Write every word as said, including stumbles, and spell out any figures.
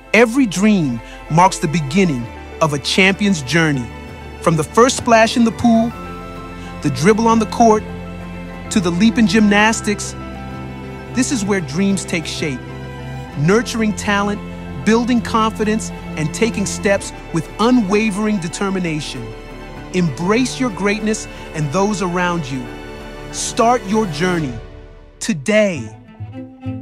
Every dream marks the beginning of a champion's journey. From the first splash in the pool, the dribble on the court, to the leap in gymnastics, this is where dreams take shape. Nurturing talent, building confidence, and taking steps with unwavering determination. Embrace your greatness and those around you. Start your journey today.